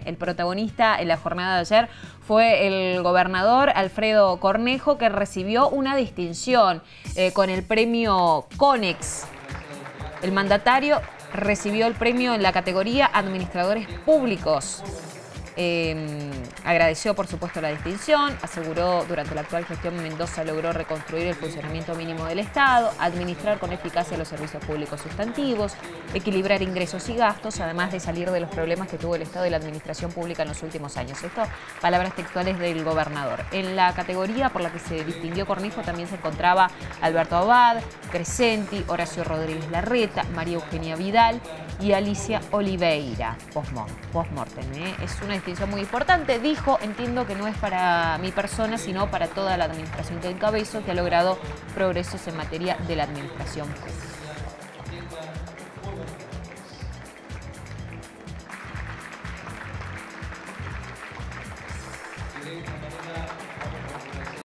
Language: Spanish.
El protagonista en la jornada de ayer fue el gobernador Alfredo Cornejo, que recibió una distinción con el premio CONEX. El mandatario recibió el premio en la categoría Administradores Públicos. Agradeció, por supuesto, la distinción, aseguró durante la actual gestión Mendoza logró reconstruir el funcionamiento mínimo del Estado, administrar con eficacia los servicios públicos sustantivos, equilibrar ingresos y gastos, además de salir de los problemas que tuvo el Estado y la administración pública en los últimos años. Esto, palabras textuales del gobernador. En la categoría por la que se distinguió Cornejo también se encontraba Alberto Abad, Crescenti, Horacio Rodríguez Larreta, María Eugenia Vidal y Alicia Oliveira, post-mortem. Es una distinción muy importante. Dijo, entiendo que no es para mi persona, sino para toda la administración que encabezo, que ha logrado progresos en materia de la administración pública.